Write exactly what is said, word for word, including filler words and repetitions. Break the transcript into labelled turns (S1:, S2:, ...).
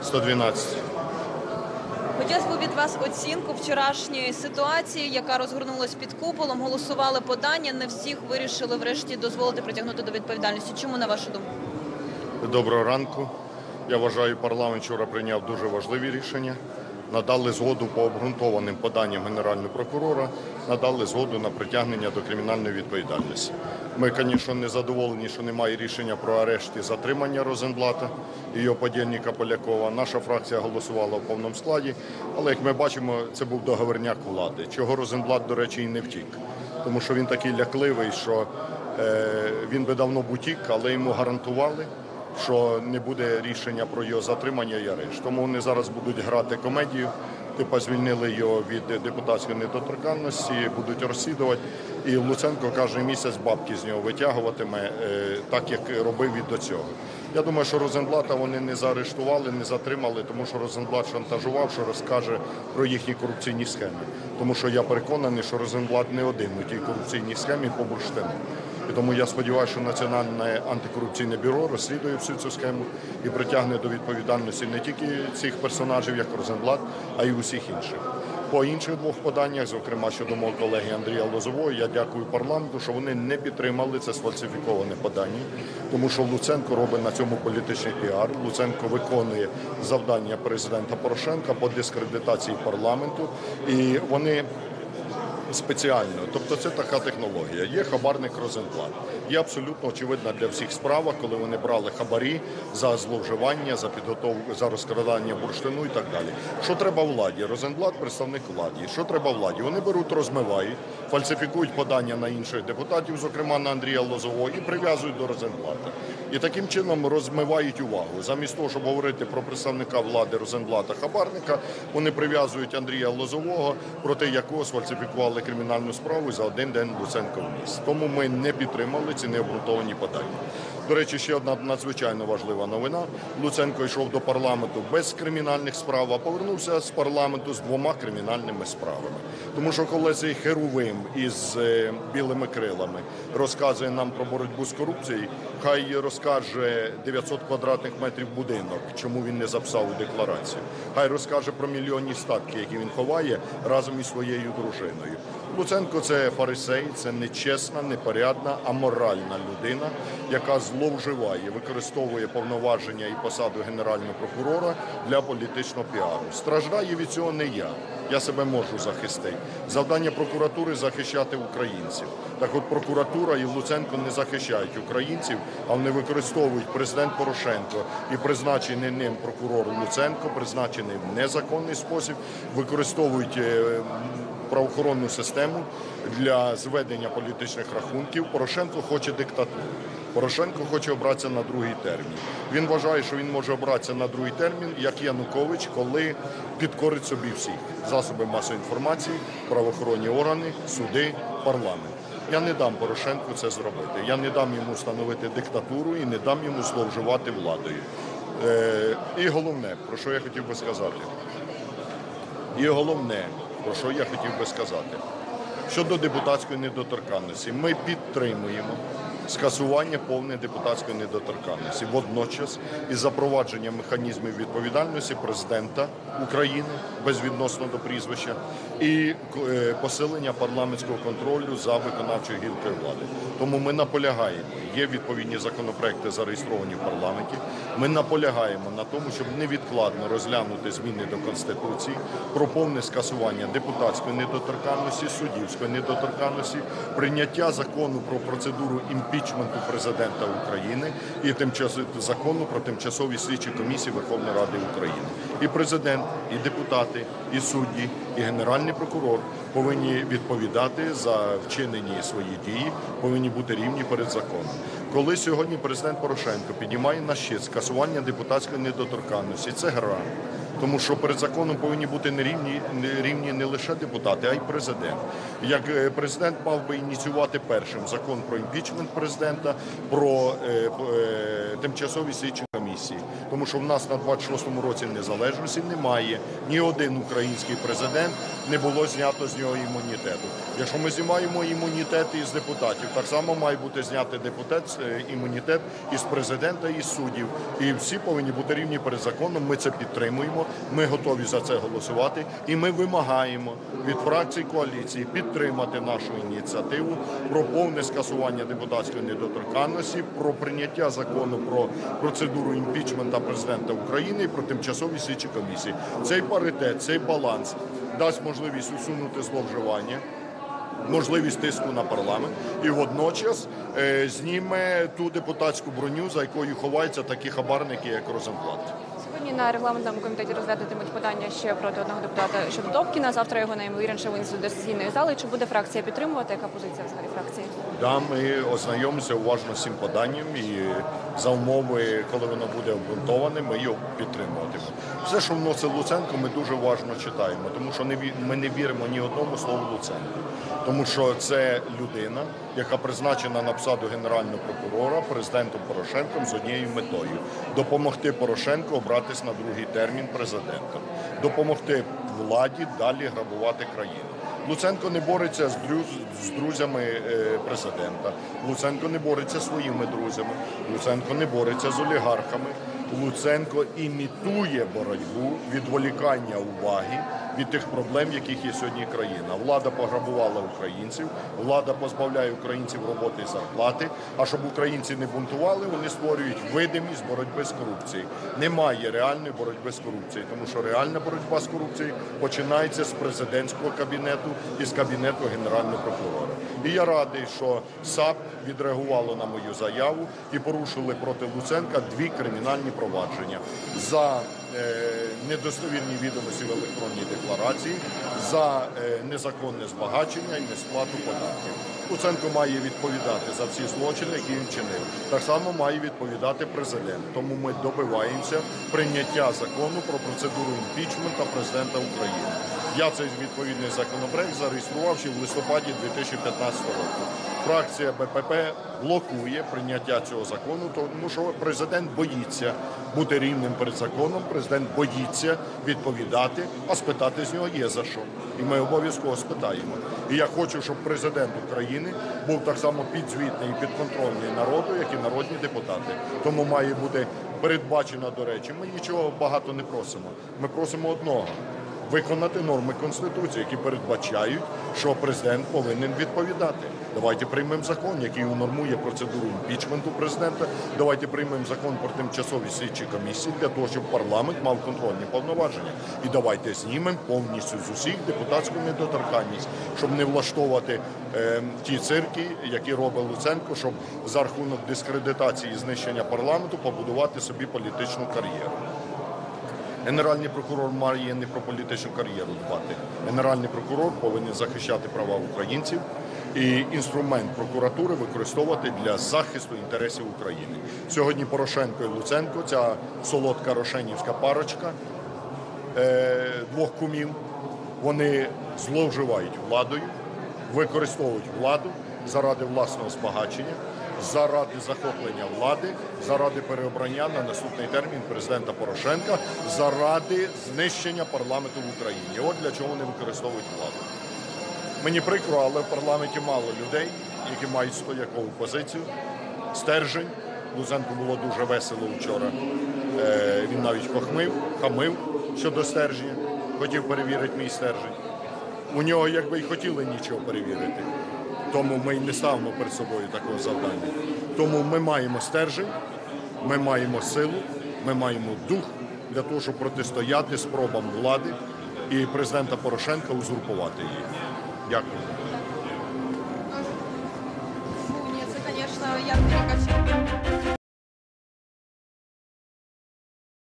S1: сто дванадцять.
S2: Хотілося б від вас оцінку вчорашньої ситуації, яка розгорнулась під куполом. Голосували подання, не всіх вирішили врешті дозволити притягнути до відповідальності. Чому, на вашу думку?
S1: Доброго ранку. Я вважаю, парламент вчора прийняв дуже важливі рішення. Надали згоду по обґрунтованим поданням Генерального прокурора, надали згоду на притягнення до кримінальної відповідальності. Ми, звісно, не задоволені, що немає рішення про арешт і затримання Розенблата і його подільника Полякова. Наша фракція голосувала в повному складі, але, як ми бачимо, це був договорняк влади, чого Розенблат, до речі, і не втік. Тому що він такий лякливий, що е, він би давно б утік, але йому гарантували, що не буде рішення про його затримання і арешт. Тому вони зараз будуть грати комедію, типу звільнили його від депутатської недоторканності, будуть розслідувати. І Луценко кожен місяць бабки з нього витягуватиме, так як робив і до цього. Я думаю, що Розенблата вони не заарештували, не затримали, тому що Розенблат шантажував, що розкаже про їхні корупційні схеми. Тому що я переконаний, що Розенблат не один у тій корупційній схемі по бурштину. І тому я сподіваюся, що Національне антикорупційне бюро розслідує всю цю схему і притягне до відповідальності не тільки цих персонажів, як Розенблат, а й усіх інших. По інших двох поданнях, зокрема щодо мого колеги Андрія Лозового, я дякую парламенту, що вони не підтримали це сфальсифіковане подання, тому що Луценко робить на цьому політичний піар. Луценко виконує завдання президента Порошенка по дискредитації парламенту, і вони спеціально. Тобто це така технологія. Є хабарник Розенблат. Є абсолютно очевидна для всіх справа, коли вони брали хабарі за зловживання, за підготовку, за розкрадання бурштину і так далі. Що треба владі? Розенблат – представник владі. Що треба владі? Вони беруть, розмивають, фальсифікують подання на інших депутатів, зокрема на Андрія Лозового, і прив'язують до Розенблата. І таким чином розмивають увагу. Замість того, щоб говорити про представника влади Розенблата хабарника, вони прив'язують Андрія Лозового, проти якого сфальсифікували кримінальну справу, за один день Луценко вніс. Тому ми не підтримали ці необґрунтовані подання. До речі, ще одна надзвичайно важлива новина. Луценко йшов до парламенту без кримінальних справ, а повернувся з парламенту з двома кримінальними справами. Тому що коли цей херувим із е, білими крилами розказує нам про боротьбу з корупцією, хай розкаже дев'ятсот квадратних метрів будинок, чому він не записав у декларацію. Хай розкаже про мільйонні статки, які він ховає разом із своєю дружиною. Луценко – це фарисей, це нечесна, непорядна, аморальна людина, яка зловживає, використовує повноваження і посаду Генерального прокурора для політичного піару. Страждає від цього не я. Я себе можу захистити. Завдання прокуратури – захищати українців. Так от прокуратура і Луценко не захищають українців, а вони використовують президент Порошенко і призначений ним прокурор Луценко, призначений в незаконний спосіб, використовують правоохоронну систему для зведення політичних рахунків. Порошенко хоче диктатуру. Порошенко хоче обратися на другий термін. Він вважає, що він може обратися на другий термін, як Янукович, коли підкорить собі всіх. Засоби масової інформації, правоохоронні органи, суди, парламент. Я не дам Порошенку це зробити. Я не дам йому встановити диктатуру і не дам йому зловживати владою. Е, і головне, про що я хотів би сказати. І головне, про що я хотів би сказати. Щодо депутатської недоторканності, ми підтримуємо скасування повної депутатської недоторканності. Водночас із запровадженням механізмів відповідальності президента України безвідносно до прізвища і посилення парламентського контролю за виконавчою гілкою влади. Тому ми наполягаємо, є відповідні законопроекти зареєстровані в парламенті, ми наполягаємо на тому, щоб невідкладно розглянути зміни до Конституції про повне скасування депутатської недоторканності, суддівської недоторканності, прийняття закону про процедуру імпічменту президента України і тимчасового закону про тимчасові слідчі комісії Верховної Ради України. І президент, і депутати, і судді, і Генеральний прокурор повинні відповідати за вчинені свої дії, повинні бути рівні перед законом. Коли сьогодні президент Порошенко піднімає на щит скасування депутатської недоторканності, це гра. Тому що перед законом повинні бути не рівні, не рівні не лише депутати, а й президент. Як президент мав би ініціювати першим закон про імпічмент президента, про е, е, тимчасові слідчі комісії. Тому що в нас на двадцять шостому році незалежності немає. Ні один український президент не було знято з нього імунітету. Якщо ми знімаємо імунітет із депутатів, так само має бути знятий депутат, е, імунітет із президента, і з суддів. І всі повинні бути рівні перед законом. Ми це підтримуємо. Ми готові за це голосувати. І ми вимагаємо від фракції коаліції підтримати нашу ініціативу про повне скасування депутатської недоторканності, про прийняття закону про процедуру імпічменту президента України і про тимчасові слідчі комісії. Цей паритет, цей баланс дасть можливість усунути зловживання, можливість тиску на парламент і водночас е, зніме ту депутатську броню, за якою ховаються такі хабарники, як Розенблат.
S3: Сьогодні на регламентному комітеті розглядатимуть подання ще проти одного депутата щодо Добкіна. Завтра його найімовірніше винесуть до сесійної зали. Чи буде фракція підтримувати? Яка позиція взагалі фракції?
S1: Да, ми ознайомимося уважно з цим поданням і за умови, коли воно буде обґрунтоване, ми його підтримуватимемо. Все, що вносить Луценко, ми дуже уважно читаємо, тому що не ві- ми не віримо ні одному слову Луценко. Тому що це людина, яка призначена на посаду Генерального прокурора президентом Порошенком з однією метою – допомогти Порошенку обратись на другий термін президентом, допомогти владі далі грабувати країну. Луценко не бореться з, друз- з друзями е, президента, Луценко не бореться зі своїми друзями, Луценко не бореться з олігархами, Луценко імітує боротьбу, відволікання уваги від тих проблем, яких є сьогодні країна. Влада пограбувала українців, влада позбавляє українців роботи і зарплати, а щоб українці не бунтували, вони створюють видимість боротьби з корупцією. Немає реальної боротьби з корупцією, тому що реальна боротьба з корупцією починається з президентського кабінету і з кабінету Генерального прокурора. І я радий, що САП відреагувало на мою заяву і порушили проти Луценка дві кримінальні провадження за е, недостовірні відомості в електронній декларації, за е, незаконне збагачення і несплату податків. Луценко має відповідати за всі злочини, які він чинив. Так само має відповідати президент. Тому ми добиваємося прийняття закону про процедуру імпічменту президента України. Я цей відповідний законопроект зареєстрував ще в листопаді дві тисячі п'ятнадцятого року. Фракція Б П П блокує прийняття цього закону, тому що президент боїться бути рівним перед законом, президент боїться відповідати, а спитати з нього є за що. І ми обов'язково спитаємо. І я хочу, щоб президент України був так само підзвітний і підконтрольний народу, як і народні депутати. Тому має бути передбачено, до речі, ми нічого багато не просимо. Ми просимо одного – виконати норми Конституції, які передбачають, що президент повинен відповідати. Давайте приймемо закон, який унормує процедуру імпічменту президента. Давайте приймемо закон про тимчасові слідчі комісії для того, щоб парламент мав контрольні повноваження. І давайте знімемо повністю з усіх депутатську недоторканність, щоб не влаштовувати е, ті цирки, які робить Луценко, щоб за рахунок дискредитації і знищення парламенту побудувати собі політичну кар'єру. Генеральний прокурор має не про політичну кар'єру дбати. Генеральний прокурор повинен захищати права українців і інструмент прокуратури використовувати для захисту інтересів України. Сьогодні Порошенко і Луценко, ця солодка рошенівська парочка е, двох кумів, вони зловживають владою, використовують владу заради власного збагачення, заради захоплення влади, заради переобрання на наступний термін президента Порошенка, заради знищення парламенту в Україні. От для чого вони використовують владу. Мені прикро, але в парламенті мало людей, які мають стоякову позицію, стержень. Луценку було дуже весело вчора. Е, він навіть хохмив, хамив щодо стерження, хотів перевірити мій стержень. У нього, якби й хотіли нічого перевірити. Тому ми й не ставимо перед собою такого завдання. Тому ми маємо стержень, ми маємо силу, ми маємо дух для того, щоб протистояти спробам влади і президента Порошенка узурпувати її. Дякую.
S2: Фу, ні, це, звісно, як